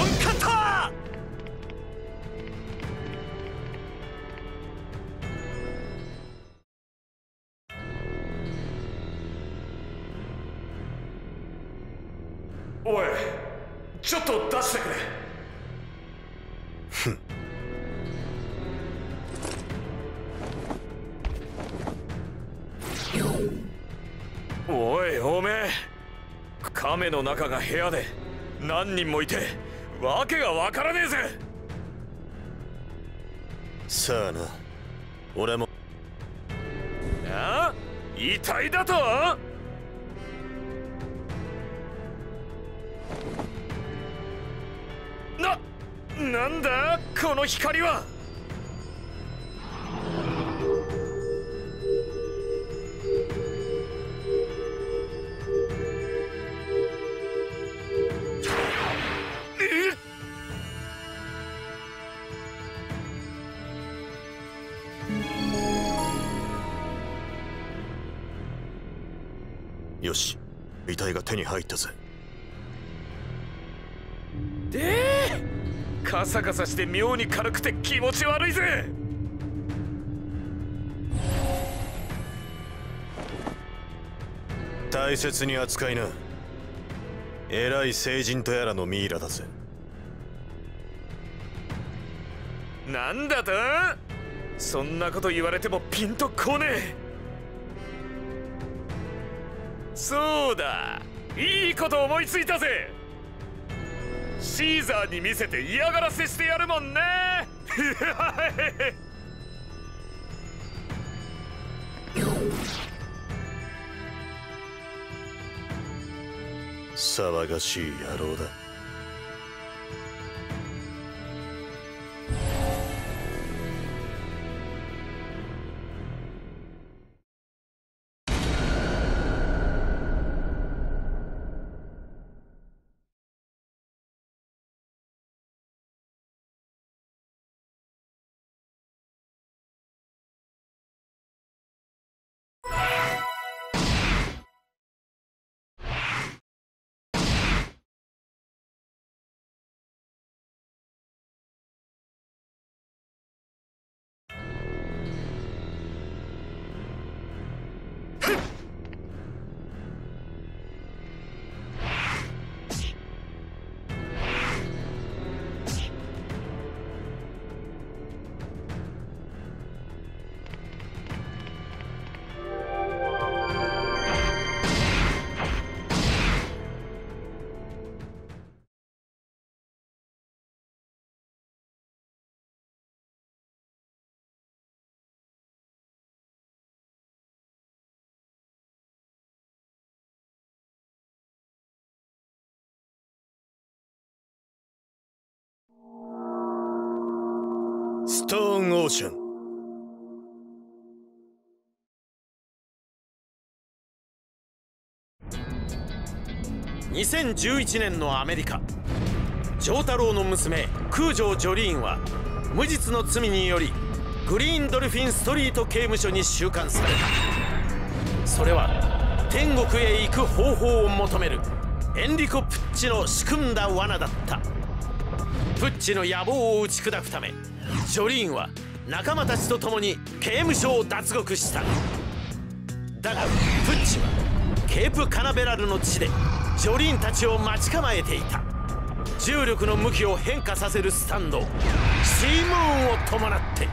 勝った。おい、ちょっと出してくれ。ふん。おい、おめえ、亀の中が部屋で何人もいてわけがわからねえぜ。 さあな、俺も。 あ？遺体だと？なんだこの光は。 よし、遺体が手に入ったぜ。 カサカサして妙に軽くて気持ち悪いぜ。 大切に扱いな。偉い聖人とやらのミイラだぜ。 なんだと？そんなこと言われてもピンとこねえ。そうだ、いいこと思いついたぜ。シーザーに見せて嫌がらせしてやるもんね。 騒がしい野郎だ。ストーンオーシャン。 2011年のアメリカ、丈太郎の娘空城ジョリーンは無実の罪によりグリーンドルフィンストリート刑務所に収監された。それは天国へ行く方法を求めるエンリコ・プッチの仕組んだ罠だった。プッチの野望を打ち砕くためジョリーンは仲間たちと共に刑務所を脱獄した。だがプッチはケープカナベラルの地でジョリーンたちを待ち構えていた。重力の向きを変化させるスタンドシームーンを伴って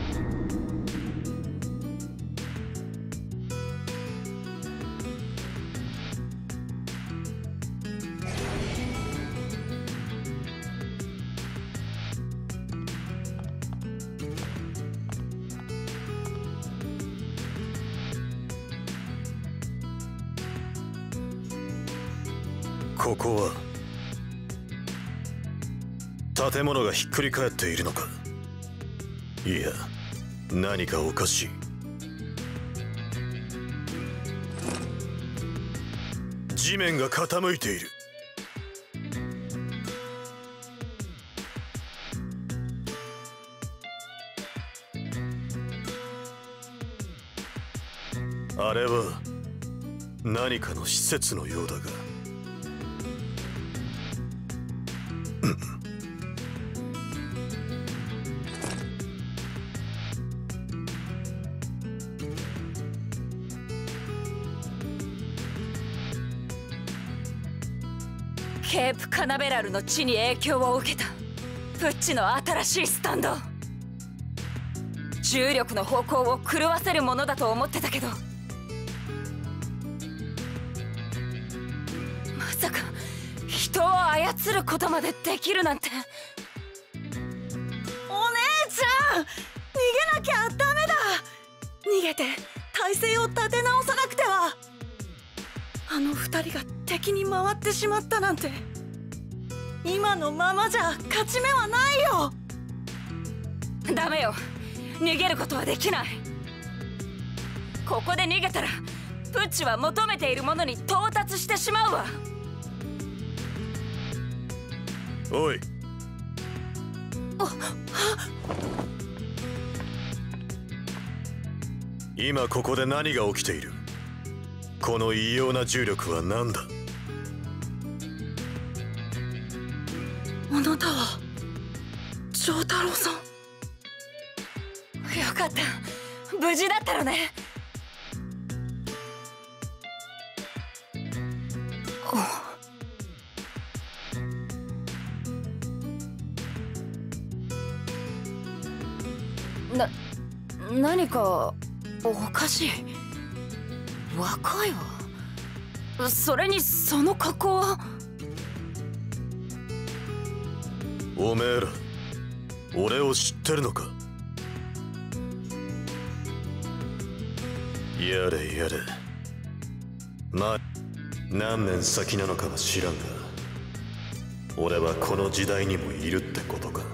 ここは建物がひっくり返っているのか。いや、何かおかしい。地面が傾いている。あれは何かの施設のようだが。 ケープカナベラルの地に影響を受けたプッチの新しいスタンド。重力の方向を狂わせるものだと思ってたけど、まさか人を操ることまでできるなんて。 お姉ちゃん、逃げなきゃダメだ。逃げて体勢を立て直さなくては。あの二人が敵に回ってしまったなんて、今のままじゃ勝ち目はないよ。 ダメよ、逃げることはできない。ここで逃げたらプッチは求めているものに到達してしまうわ。 おい、今ここで何が起きている？この異様な重力は何だ？ あなたは丈太郎さん。 よかった、無事だったのね。何かおかしい。若いわ。それにその格好は。 おめえら俺を知ってるのか？やれやれ、まあ何年先なのかは知らんが、俺はこの時代にもいるってことか。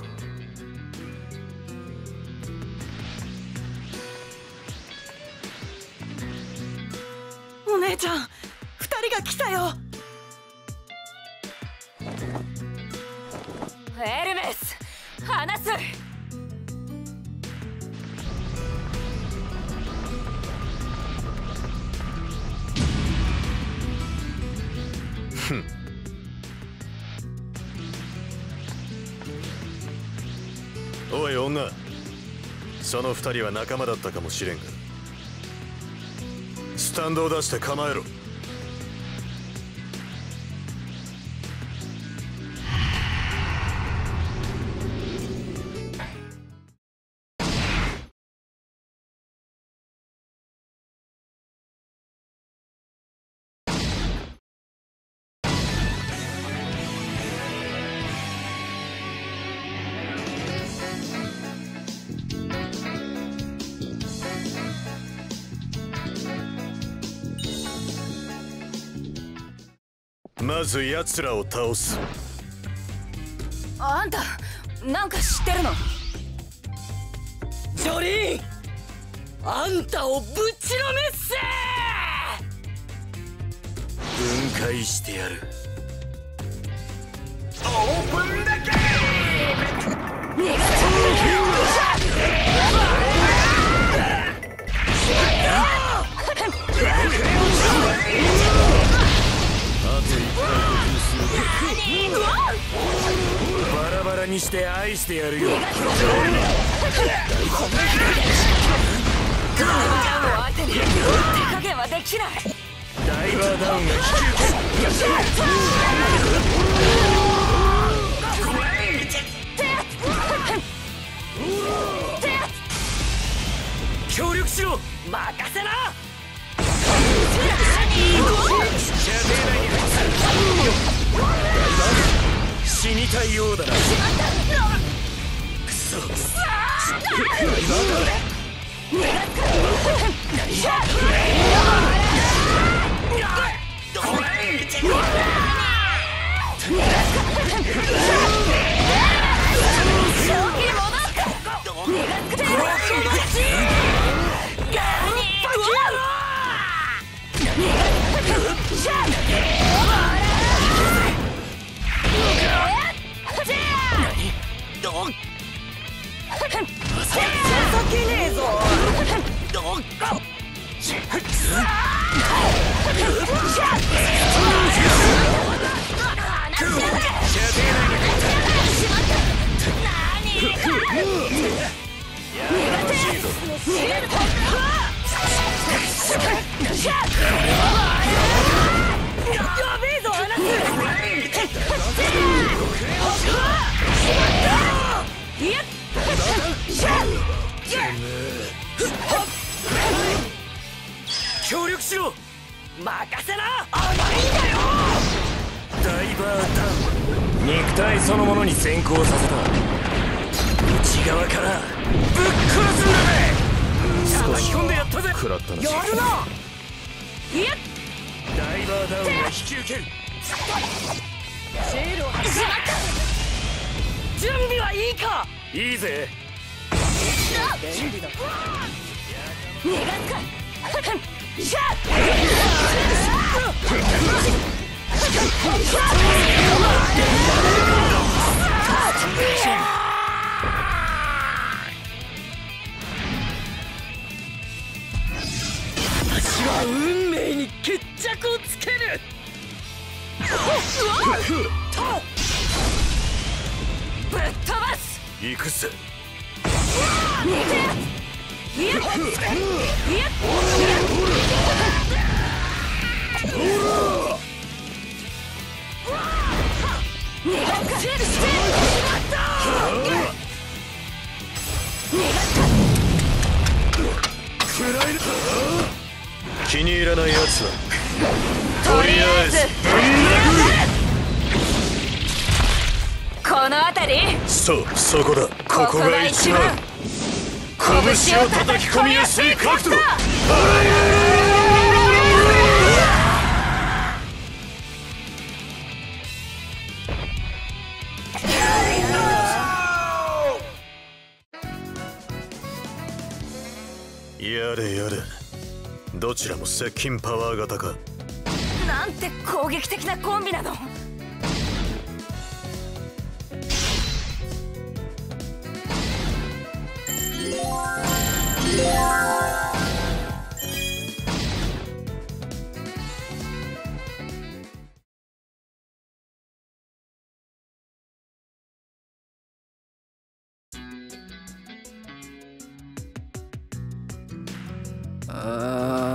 お姉ちゃん、二人が来たよ。 エルメス、離す。 おい女、その二人は仲間だったかもしれんが、スタンドを出して構えろ。まず奴らを倒す。 あんたなんか知ってるの？ ジョリーン、あんたをぶちのめっせー。 分解してやる。 オープンだけ。 バラバラにして愛してやるよ。 ちゃんを相手に手加減はできない。 ダイバーダウンが協力しろ。 任せな。 死にたいようだな。クソ。 情けねえぞ。 やっ協力しろ。 任せな。 ダイバーダウン。肉体そのものに先行させた。内側からぶっ殺すんだぜ。少し込んでやったぜ。 食らったな。 やるな。やっダイバーダウンは引き受ける。 シールを外しまった。準備はいいか。 いいぜ。 便利だ。逃がすか。しゃっ。 私は運命に決着をつける。 ぶっ飛ばす。 行くぜ。 逃げ。いや。いや。 気に入らないやつはとりあえずこの辺り。 そこだ。ここが一番拳を叩き込みやすい角度。やれやれ、どちらも接近パワー型か。 なんて攻撃的なコンビなの。 あ